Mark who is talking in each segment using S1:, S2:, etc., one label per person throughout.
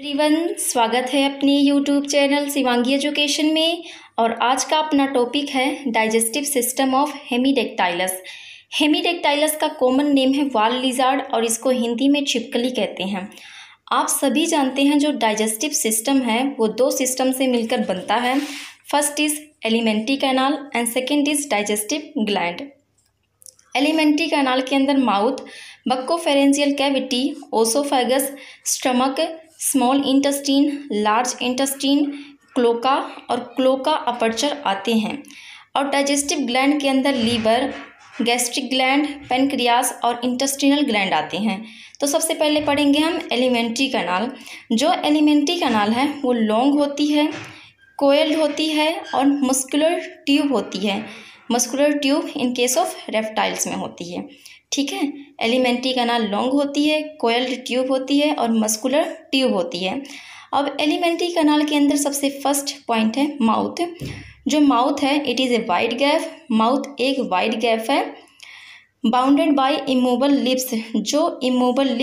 S1: Everyone, स्वागत है अपने यूट्यूब चैनल शिवांगी एजुकेशन में। और आज का अपना टॉपिक है digestive system of hemidactylus. Hemidactylus का कॉमन नेम है वाल लिजार्ड और इसको हिंदी में छिपकली कहते हैं। आप सभी जानते हैं जो डाइजेस्टिव सिस्टम है वो दो सिस्टम से मिलकर बनता है। First is alimentary canal and second is digestive gland. Alimentary canal के अंदर mouth, buccopharyngeal cavity, oesophagus, stomach, small intestine, large intestine, cloaca और क्लोका अपर्चर आते हैं। और डाइजेस्टिव ग्लैंड के अंदर लीवर, गैस्ट्रिक ग्लैंड, पेनक्रियास और इंटेस्टिनल ग्लैंड आते हैं। तो सबसे पहले पढ़ेंगे हम एलिमेंट्री कैनाल। जो एलिमेंट्री कैनाल है वो लॉन्ग होती है, कोयल्ड होती है और मस्कुलर ट्यूब होती है। Muscular tube in case of reptiles में होती है। ठीक है, एलिमेंट्री कैनाल लॉन्ग होती है, कोयल्ड ट्यूब होती है और मस्कुलर ट्यूब होती है। अब एलिमेंट्री कैनाल के अंदर सबसे फर्स्ट पॉइंट है माउथ। जो माउथ है it is a wide gap. Mouth एक वाइड गैप है, बाउंडेड बाय इमूवल लिप्स, जो इमूवल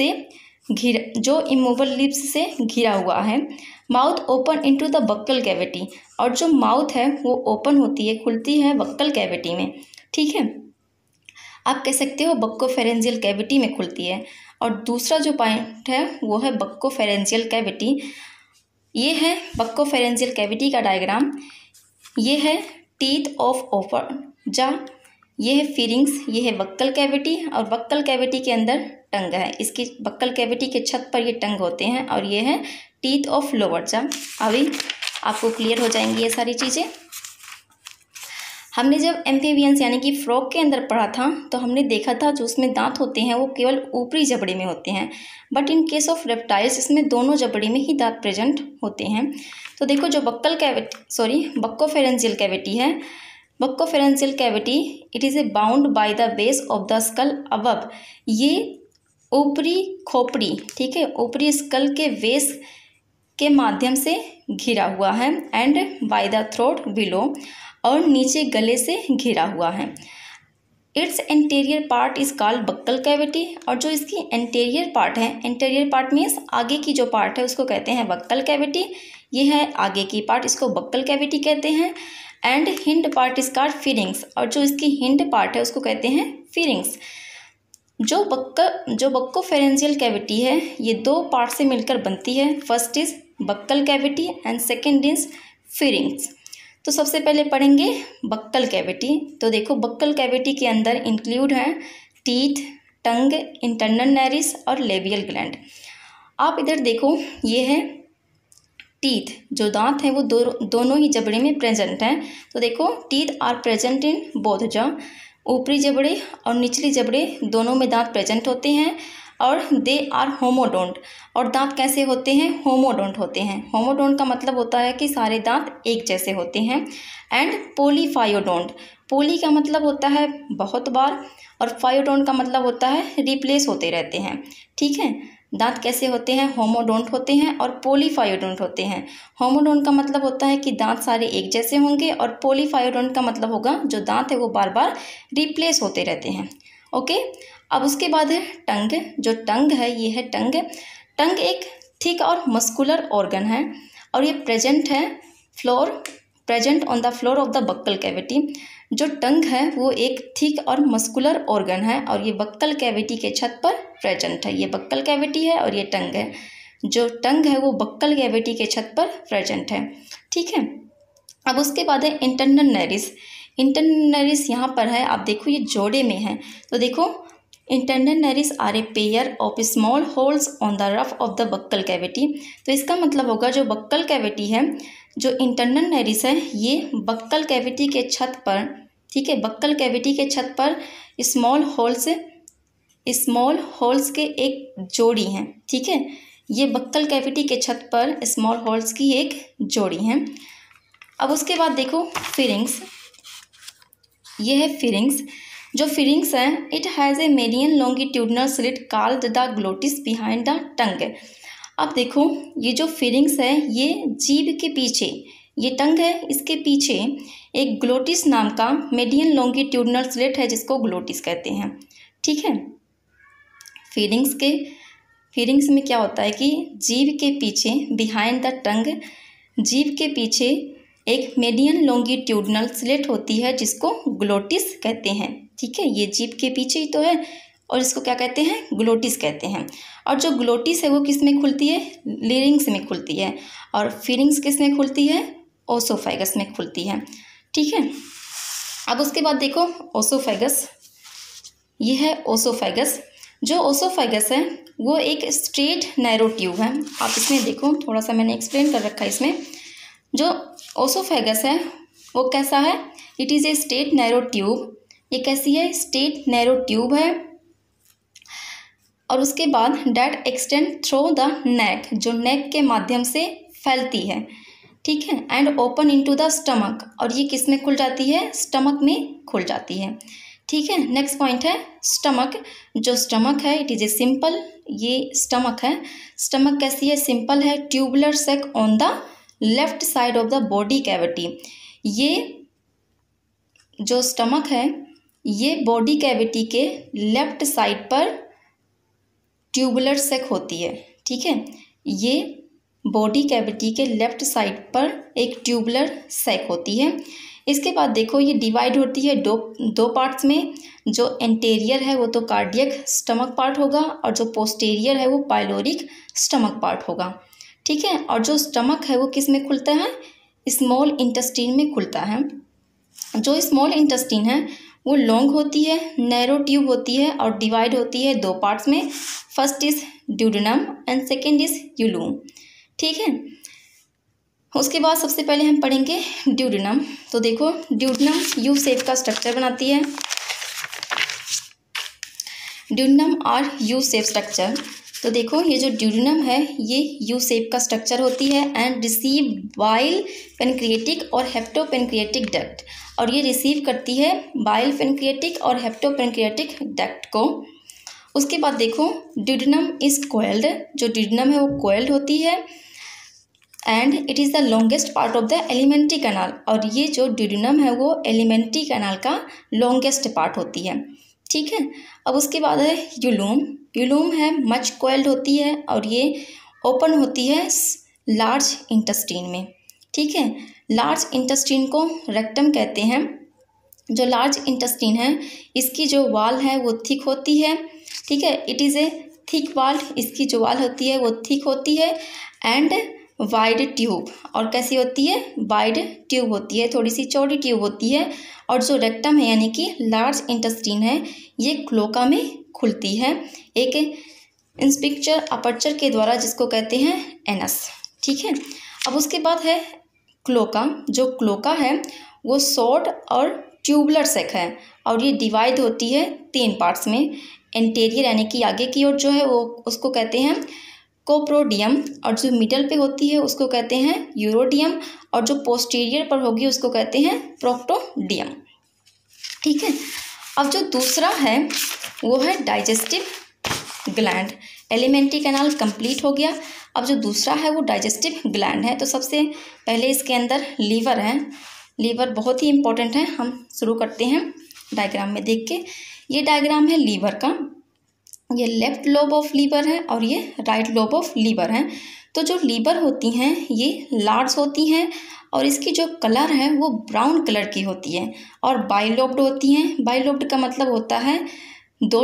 S1: लिप्स से घिरा हुआ है। Mouth open into the buccal cavity, और जो माउथ है वो ओपन होती है, खुलती है बक्कल कैविटी में। ठीक है, आप कह सकते हो बक्कोफेरेंजियल कैविटी में खुलती है। और दूसरा जो पॉइंट है वो है बक्कोफेरेंजियल कैविटी। ये है बक्कोफेरेंजियल कैविटी का डायग्राम। ये है टीथ ऑफ ओपन जा, ये है फिरिंग्स, ये है बक्कल कैविटी और बक्कल कैविटी के अंदर टंग है। इसकी बक्कल कैविटी के छत पर ये टंग होते हैं और ये है टीथ ऑफ लोअर जा। अभी आपको क्लियर हो जाएंगी ये सारी चीज़ें। हमने जब एम्फीबियंस यानी कि फ्रॉग के अंदर पढ़ा था तो हमने देखा था जो उसमें दांत होते हैं वो केवल ऊपरी जबड़े में होते हैं, but in case of reptiles इसमें दोनों जबड़े में ही दांत प्रेजेंट होते हैं। तो देखो जो बक्कोफेरेंजियल कैविटी है, buccopharyngeal cavity it is a bound by the base of the skull above. ये ऊपरी खोपड़ी, ठीक है, ऊपरी स्कल के बेस के माध्यम से घिरा हुआ है, and by the throat below, और नीचे गले से घिरा हुआ है। Its anterior part is called buccal cavity, और जो इसकी एंटीरियर पार्ट है, एंटीरियर पार्ट मीन्स आगे की जो पार्ट है उसको कहते हैं बक्कल कैविटी। ये है आगे की पार्ट, इसको बक्कल कैविटी कहते हैं। And hind part is called pharynx, और जो इसकी हिंड पार्ट है उसको कहते हैं फिरिंग्स। जो बक्कोफेरेंजियल कैविटी है ये दो पार्ट से मिलकर बनती है। First is buccal cavity and second is pharynx. तो सबसे पहले पढ़ेंगे बक्कल कैविटी। तो देखो बक्कल कैविटी के अंदर इंक्लूड हैं टीथ, टंग, इंटरनल नैरिस और लेबियल ग्लैंड। आप इधर देखो, ये है टीथ, जो दांत हैं वो दोनों ही जबड़े में प्रेजेंट हैं। तो देखो teeth are present in both jaw, ऊपरी जबड़े और निचली जबड़े दोनों में दांत प्रेजेंट होते हैं। और दे आर होमोडोंट, और दांत कैसे होते हैं, होमोडोंट होते हैं। होमोडोंट का मतलब होता है कि सारे दांत एक जैसे होते हैं। एंड पोलीफायोडोंट, पोली का मतलब होता है बहुत बार और फायोडोंट का मतलब होता है रिप्लेस होते रहते हैं। ठीक है, दांत कैसे होते हैं, होमोडोंट होते हैं और पोलीफायोडोंट होते हैं। होमोडोंट का मतलब होता है कि दांत सारे एक जैसे होंगे, और पोलीफायोडोंट का मतलब होगा जो दांत है वो बार बार रिप्लेस होते रहते हैं। ओके, अब उसके बाद है टंग। जो टंग है ये है टंग। टंग एक थिक और मस्कुलर ऑर्गन है और ये present on the floor of the buccal cavity. जो टंग है वो एक थिक और मस्कुलर ऑर्गन है और ये बक्कल कैविटी के छत पर प्रेजेंट है। ये बक्कल कैविटी है और ये टंग है। जो टंग है वो बक्कल कैविटी के छत पर प्रेजेंट है। ठीक है, अब उसके बाद है इंटरनल नैरिस। इंटरनल नैरिस यहाँ पर है, आप देखो ये जोड़े में है। तो देखो internal nares are a pair of small holes on the roof of the buccal cavity. तो इसका मतलब होगा जो बक्कल कैविटी है, जो इंटरनल नैरिस है, ये बक्कल कैविटी के छत पर, ठीक है, बक्कल कैविटी के छत पर स्मॉल होल्स के एक जोड़ी हैं। ठीक है, ये बक्कल कैविटी के छत पर स्मॉल होल्स की एक जोड़ी हैं। अब उसके बाद देखो फिरिंग्स, ये है फिरिंग्स। जो फिरिंग्स है it has a median longitudinal slit called the glottis behind the tongue. अब देखो ये जो फिरिंग्स है ये जीभ के पीछे, ये टंग है, इसके पीछे एक ग्लोटिस नाम का मीडियन लॉन्गिट्यूडनल स्लिट है जिसको ग्लोटिस कहते हैं। ठीक है, फिरिंग्स के फिरिंग्स में क्या होता है कि जीभ के पीछे बिहाइंड द टंग, जीभ के पीछे एक मीडियन लॉन्गिट्यूडनल स्लिट होती है जिसको ग्लोटिस कहते हैं। ठीक है, ये जीभ के पीछे ही तो है और इसको क्या कहते हैं, ग्लोटिस कहते हैं। और जो ग्लोटिस है वो किस में खुलती है, लिरिंग्स में खुलती है, और फिरिंग्स किस में खुलती है, ओसोफेगस में खुलती है। ठीक है, अब उसके बाद देखो ओसोफेगस, ये है ओसोफेगस। जो ओसोफेगस है वो एक स्ट्रेट नैरो ट्यूब है। आप इसमें देखो, थोड़ा सा मैंने एक्सप्लेन कर रखा है इसमें। जो ओसोफेगस है वो कैसा है, it is a straight narrow tube. ये कैसी है, स्ट्रेट नैरो ट्यूब है। और उसके बाद that extend through the neck, जो नेक के माध्यम से फैलती है। ठीक है, and open into the stomach, और ये किस में खुल जाती है, स्टमक में खुल जाती है। ठीक है, नेक्स्ट पॉइंट है स्टमक। जो स्टमक है इट इज़ ए सिंपल, ये स्टमक है। स्टमक कैसी है, सिंपल है, tubular sac on the left side of the body cavity. ये जो स्टमक है ये बॉडी कैविटी के लेफ्ट साइड पर ट्यूबुलर सैक होती है। ठीक है, ये बॉडी कैविटी के लेफ्ट साइड पर एक ट्यूबुलर सैक होती है। इसके बाद देखो ये डिवाइड होती है दो पार्ट्स में। जो एंटेरियर है वो तो कार्डियक स्टमक पार्ट होगा, और जो पोस्टेरियर है वो पाइलोरिक स्टमक पार्ट होगा। ठीक है, और जो स्टमक है वो किस में खुलता है, स्मॉल इंटेस्टाइन में खुलता है। जो स्मॉल इंटेस्टाइन है वो लॉन्ग होती है, नैरो ट्यूब होती है, और डिवाइड होती है दो पार्ट्स में। First is duodenum and second is ileum. ठीक है, उसके बाद सबसे पहले हम पढ़ेंगे ड्यूडेनम। तो देखो ड्यूडेनम यू शेप का स्ट्रक्चर बनाती है। ड्यूडेनम और यू शेप स्ट्रक्चर। तो देखो ये जो ड्यूडेनम है ये यू शेप का स्ट्रक्चर होती है एंड रिसीव बाइल पेनक्रिएटिक और हेप्टोपेनक्रिएटिक डक्ट, और ये रिसीव करती है बाइल पेनक्रिएटिक और हेप्टोपेनक्रिएटिक डक्ट को। उसके बाद देखो ड्यूडेनम इज कोइल्ड, जो ड्यूडेनम है वो कोइल्ड होती है, and it is the longest part of the alimentary canal, और ये जो ड्यूडेनम है वो एलिमेंट्री कैनाल का लॉन्गेस्ट पार्ट होती है। ठीक है, अब उसके बाद है यूलूम। यूलूम है मच कोइल्ड होती है, और ये ओपन होती है लार्ज इंटेस्टाइन में। ठीक है, लार्ज इंटेस्टाइन को रेक्टम कहते हैं। जो लार्ज इंटेस्टाइन है इसकी जो वाल है वो थिक होती है। ठीक है, इट इज़ ए थिक वाल, इसकी जो वाल होती है वो थिक होती है, एंड वाइड ट्यूब, और कैसी होती है, वाइड ट्यूब होती है, थोड़ी सी चौड़ी ट्यूब होती है। और जो रेक्टम है यानी कि लार्ज इंटेस्टाइन है ये क्लोका में खुलती है, एक इंस्पिक्चर अपर्चर के द्वारा, जिसको कहते हैं एनस। ठीक है, अब उसके बाद है क्लोका। जो क्लोका है वो शॉर्ट और ट्यूबुलर सैक है, और ये डिवाइड होती है 3 पार्ट्स में। एंटेरियर यानी कि आगे की ओर जो है वो उसको कहते हैं कोप्रोडियम, और जो मिडल पे होती है उसको कहते हैं यूरोडियम, और जो पोस्टीरियर पर होगी उसको कहते हैं प्रोक्टोडियम। ठीक है, अब जो दूसरा है वो है digestive gland. Alimentary canal complete हो गया। अब जो दूसरा है वो डाइजेस्टिव ग्लैंड है। तो सबसे पहले इसके अंदर लीवर है। लीवर बहुत ही इंपॉर्टेंट है। हम शुरू करते हैं डायग्राम में देख के। ये डायग्राम है लीवर का। ये लेफ्ट लोब ऑफ लीवर है और ये राइट लोब ऑफ लीवर है। तो जो लीवर होती हैं ये लार्ज होती हैं, और इसकी जो कलर है वो ब्राउन कलर की होती है, और बाइलोब्ड होती हैं। बाइलोब्ड का मतलब होता है दो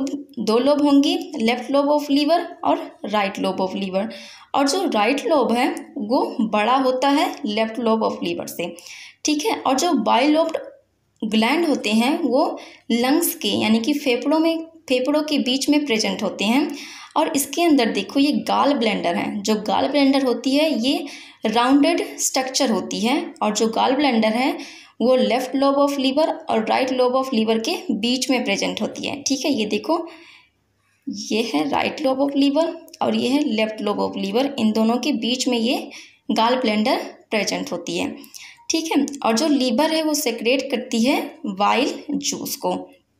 S1: लोब होंगी, लेफ्ट लोब ऑफ लीवर और राइट लोब ऑफ लीवर। और जो राइट लोब है वो बड़ा होता है लेफ्ट लोब ऑफ लीवर से। ठीक है, और जो बाइलोब्ड ग्लैंड होते हैं वो लंग्स के यानी कि फेफड़ों के बीच में प्रेजेंट होते हैं। और इसके अंदर देखो ये गाल ब्लैंडर है। जो गाल ब्लैंडर होती है ये राउंडेड स्ट्रक्चर होती है, और जो गाल ब्लैंडर है वो लेफ्ट लोब ऑफ लीवर और राइट लोब ऑफ लीवर के बीच में प्रेजेंट होती है। ठीक है, ये देखो ये है राइट लोब ऑफ लीवर और ये है लेफ्ट लोब ऑफ लीवर, इन दोनों के बीच में ये गाल ब्लैंडर प्रेजेंट होती है। ठीक है, और जो लीवर है वो सेक्रेट करती है वाइल जूस को।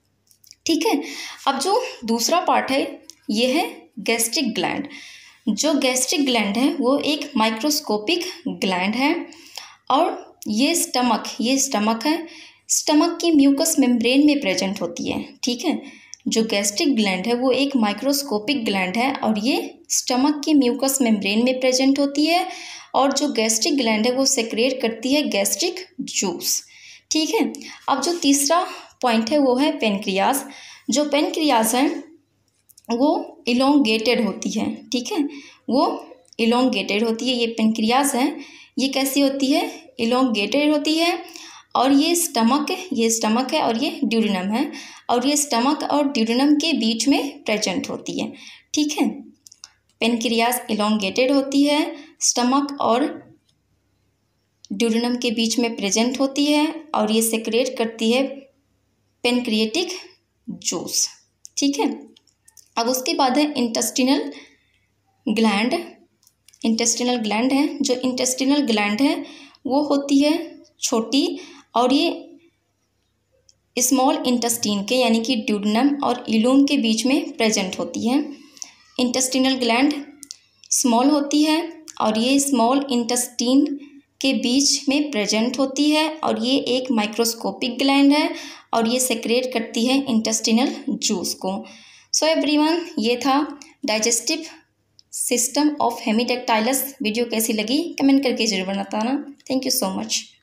S1: ठीक है, अब जो दूसरा पार्ट है ये है गैस्ट्रिक ग्लैंड। जो गैस्ट्रिक ग्लैंड है वो एक माइक्रोस्कोपिक ग्लैंड है, और ये स्टमक है। स्टमक की म्यूकस मेम्ब्रेन में प्रेजेंट होती है। ठीक है, जो गैस्ट्रिक ग्लैंड है वो एक माइक्रोस्कोपिक ग्लैंड है और ये स्टमक के म्यूकस मेम्ब्रेन में प्रेजेंट होती है और जो गैस्ट्रिक ग्लैंड है वो सेक्रेट करती है गैस्ट्रिक जूस। ठीक है, अब जो तीसरा पॉइंट है वो है पेनक्रियाज। जो पेनक्रियाज है वो इलोंगेटेड होती है। ठीक है, वो इलोंगेटेड होती है। ये पेनक्रियाज है, ये कैसी होती है? इलोंगेटेड होती है। और ये स्टमक है और ये ड्यूडेनम है और ये स्टमक और ड्यूडेनम के बीच में प्रेजेंट होती है। ठीक है, पेनक्रियाज इलोंगेटेड होती है, स्टमक और ड्यूडेनम के बीच में प्रेजेंट होती है और ये सेक्रेट करती है पेनक्रिएटिक जूस। ठीक है, अब उसके बाद है इंटेस्टिनल ग्लैंड। इंटेस्टिनल ग्लैंड है, जो इंटेस्टिनल ग्लैंड है वो होती है छोटी और ये स्मॉल इंटेस्टीन के यानी कि ड्यूडेनम और इलूम के बीच में प्रेजेंट होती है। इंटेस्टिनल ग्लैंड स्मॉल होती है और ये स्मॉल इंटेस्टीन के बीच में प्रेजेंट होती है और ये एक माइक्रोस्कोपिक ग्लैंड है और ये सेक्रेट करती है इंटेस्टिनल जूस को। सो एवरीवन, ये था digestive system of Hemidactylus. Video कैसी लगी कमेंट करके जरूर बताना। Thank you so much.